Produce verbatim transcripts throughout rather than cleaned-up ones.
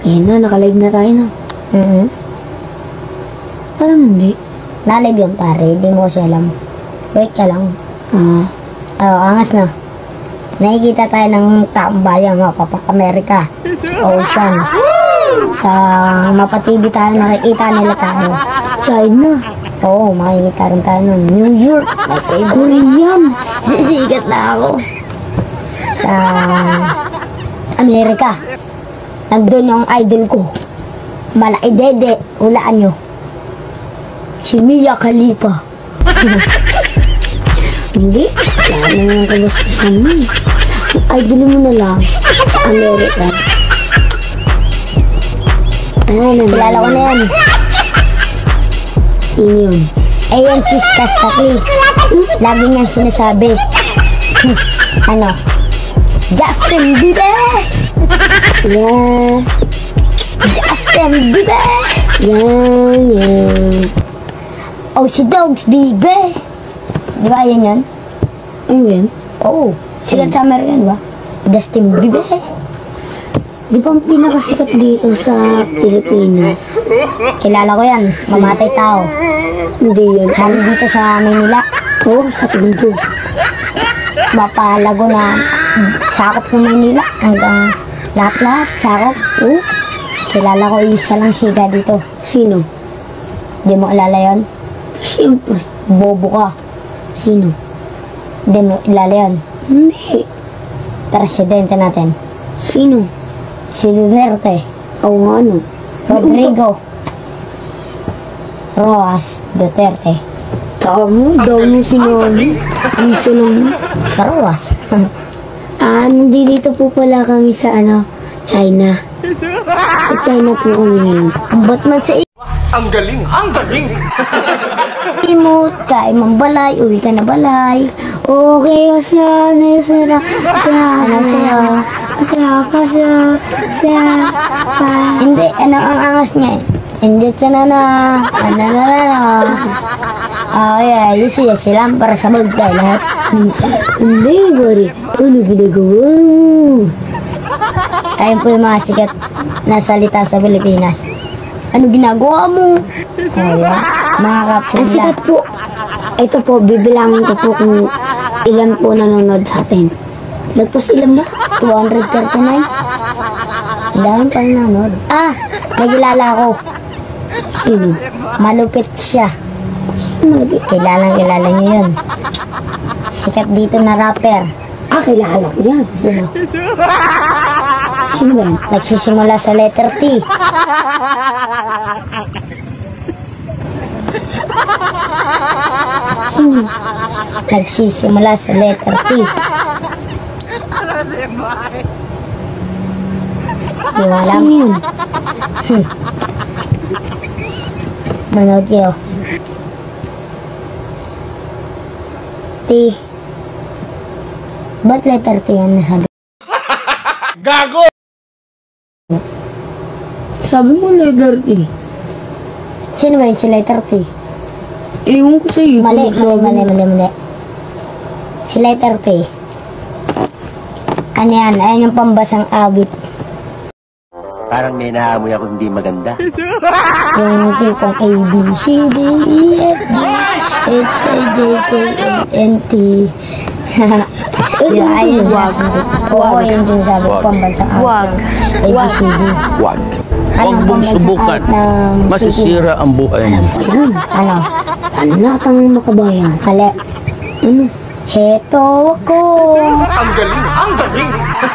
Ayun na, nakalive na tayo na. Mm-hmm. Parang hindi. Nalive yun pare, hindi mo kasi alam. Wait ka lang. Ah. Oo, angas na. Nakikita tayo ng taong bayan, mga Kapag-Amerika. Ocean. Sa mapatibi tayo, nakikita nila tayo. China. Oo, makikita rin tayo nun. New York. Korean. Sisikat na ako. Sa Amerika. Nandun ang idol ko. Malaki dede. Hulaan nyo. Si Mia Khalifa. Hindi. Wala na yung kagustusan mo. Idol mo na lang. Sa Amerika. Ayan, Kilala ko na yan. Sino yun? Ayan si Stastaki. Lagi niyang sinasabi. Ano? Justin Bieber! Yeah. Justin Bieber! Yan, yan. Oh, si Dogs Bieber! Di ba yan yan? Ano yan? Oo. Sikat sa Amerika yan, di ba? Justin Bieber! Di ba ang pinakasikat dito sa Pilipinas? Kilala ko yan. Mamatay tao. Hindi yan. Hali dito sa Manila. Oo, sa tingin ko. Mapalago na sakop ng Manila. Hanggang lahat-lahat. Sakop. Oo. Kilala ko isa lang siga dito. Sino? Di mo alala yun? Siyempre. Bobo ka. Sino? Di mo alala yun? Hindi. Presidente natin. Sino? Si Duterte. Oo, ano? Rodrigo Roas Duterte. Tama, daw mo sinabi. Isa lang. Roas. Ah, hindi dito po pala kami sa ano, China. Sa China po kami. Ba't man sa Ang galing! Ang galing! imot, kain mong balay, uwi ka na balay. Okay, asya, nasira, asya, asya, asya, asya, asya, asya. Hindi, ano ang angas niya eh. Hindi sana na, ano na na na. Ah, yeah, yes, yes, sila para sa bagay lahat. Hindi, bari. Ano ginagawa mo? Ayun po yung mga sikat na salita sa Pilipinas. Ano ginagawa mo? Kaya, mga Ang kapatid. sikat po. Ito po, bibilangin ko po kung ilan po nanonood sa atin. Lagpas ilan ba? two thirty-nine. Ang daming pa nanonood. Ah, may kilala ko. Sino? Malupit siya. Malapit. Kilalang kilala niyo yun. Sikat dito na rapper. Ah, kilala ko yan. Sino? Sino ba yan? Nagsisimula sa letter T. Sino? Nagsisimula sa letter T. Di mo alam? Sino yun? Hmm. Manood kayo. T. Ba't letter T yan nasabi? Gago! Sabi mo letter E. Sino ba yun si letter T? Ewan ko sa'yo. Mali, kung mali, sabi mali, mo. mali, mali. Si letter P. Ano yan? Ayan yung pambasang awit. Parang may naamoy ako hindi maganda. Yung tipong A, B, C, D, E, F, G, H, I, J, K, L, N, T. Yung ayun sinasabi. Oo, yun sinasabi ko, pambansang awit. Wag. A, B, C, D. Huwag. Anong Huwag mong pambansang subukan. awit ng Masisira ang buhay mo. Ayun. Ano? Ano lahat ang makabayan? Mali. Ano? Heto ako. Ang galing! Ang galing!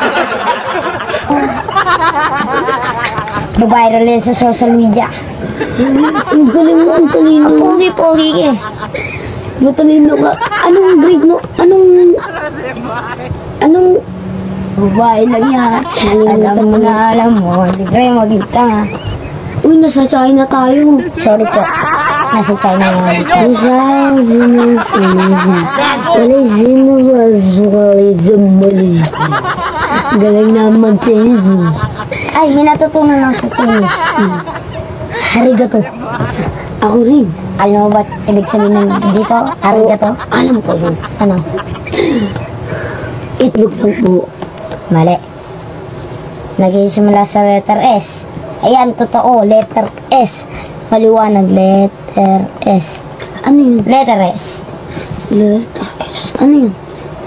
Viral yan sa social media. Ang galing mo, ang talino. Ang pogi-pogi eh. Matalino ka. Anong grade mo? Anong... Anong... Babae lang yan. Alam mo na alam mo. Hindi kayo maging tanga. Uy, nasa China tayo. Sorry po. Nasa China nga. Nasa China, China. Wala sino ba sukali sa mali. Galing naman Chinese mo. Ay, may natutunan ako sa Chinese. Hmm. Arigato. Ako rin. Alam mo ba ibig sabihin ng dito? Arigato? Alam ko yun. Ano? Itlog lang po. Mali. Nagsisimula sa letter S. Ayan, totoo. Letter S. Maliwanag. Letter S. Ano yun? Letter S. Letter S. Ano yun?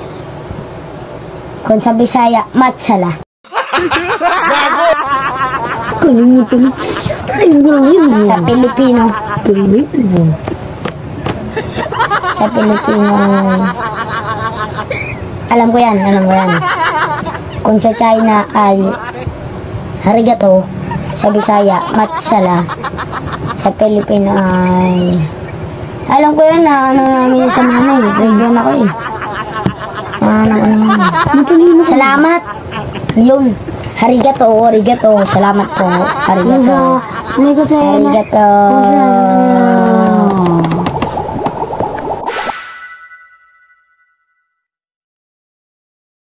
Kung sa Bisaya, matsala. Kalimutan. Ay, ngayon. Sa Pilipino, Pilipino. sa Pilipino, alam ko yan, alam ko yan. Kung sa China ay arigato, sa Bisaya, matsala, sa Pilipino ay, alam ko yan na ano namin sa manay, grade one ako eh. Ano ko na yan. Matalino ka. Salamat. Yun. Arigato, arigato. Salamat po. Ano Arigato. sa... Ano ka sa... Arigato. Ano sa...